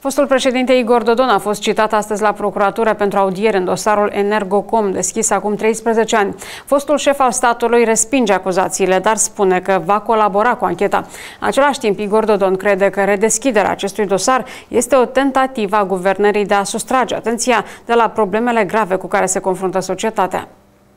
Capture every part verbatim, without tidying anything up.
Fostul președinte Igor Dodon a fost citat astăzi la procuratură pentru audiere în dosarul Energocom, deschis acum treisprezece ani. Fostul șef al statului respinge acuzațiile, dar spune că va colabora cu ancheta. În același timp, Igor Dodon crede că redeschiderea acestui dosar este o tentativă a guvernării de a sustrage atenția de la problemele grave cu care se confruntă societatea.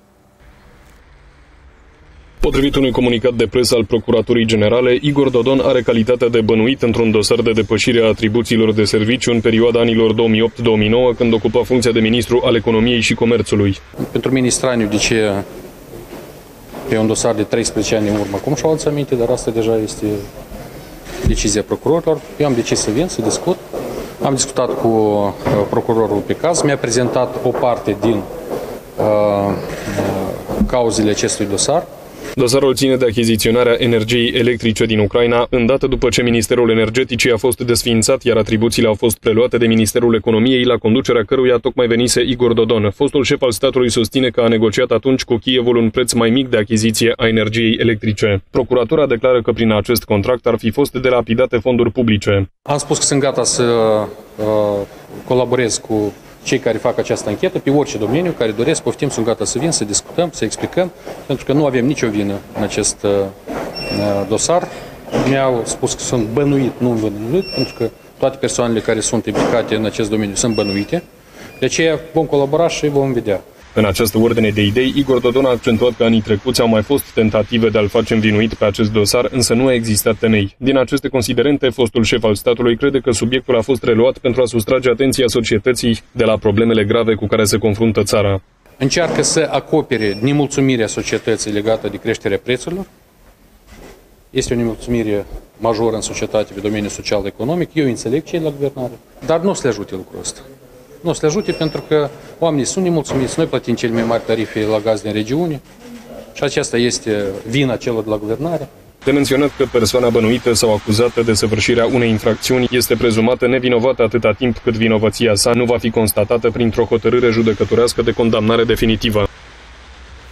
Potrivit unui comunicat de presă al Procuraturii Generale, Igor Dodon are calitatea de bănuit într-un dosar de depășire a atribuțiilor de serviciu în perioada anilor două mii opt două mii nouă, când ocupa funcția de ministru al Economiei și Comerțului. Pentru mine e straniu de ce pe un dosar de treisprezece ani în urmă, cum și-au adus aminte, dar asta deja este decizia procurorilor. Eu am decis să vin, să discut. Am discutat cu procurorul pe caz, mi-a prezentat o parte din uh, cauzele acestui dosar. Dosarul ține de achiziționarea energiei electrice din Ucraina, îndată după ce Ministerul Energeticii a fost desființat, iar atribuțiile au fost preluate de Ministerul Economiei, la conducerea căruia tocmai venise Igor Dodon. Fostul șef al statului susține că a negociat atunci cu Kievul un preț mai mic de achiziție a energiei electrice. Procuratura declară că prin acest contract ar fi fost delapidate fonduri publice. Am spus că sunt gata să uh, colaborez cu cei care fac această anchetă, pe orice domeniu, care doresc, poftim, sunt gata să vin, să discutăm, să explicăm, pentru că nu avem nicio vină în acest uh, dosar. Mi-au spus că sunt bănuit, nu învănuit, pentru că toate persoanele care sunt implicate în acest domeniu sunt bănuite. De aceea vom colabora și vom vedea. În această ordine de idei, Igor Dodon a accentuat că anii trecuți au mai fost tentative de a-l face învinuit pe acest dosar, însă nu a existat temei. Din aceste considerente, fostul șef al statului crede că subiectul a fost reluat pentru a sustrage atenția societății de la problemele grave cu care se confruntă țara. Încearcă să acopere nemulțumirea societății legată de creșterea prețurilor. Este o nemulțumire majoră în societate pe domeniul social-economic. Eu înțeleg cei la guvernare, dar nu o să le ajute lucrul ăsta. Nu o să le ajute pentru că oamenii sunt nemulțumiți, noi plătim cele mai mari tarife la gaz din regiune și aceasta este vina celor de la guvernare. De menționat că persoana bănuită sau acuzată de săvârșirea unei infracțiuni este prezumată nevinovată atâta timp cât vinovăția sa nu va fi constatată printr-o hotărâre judecătorească de condamnare definitivă.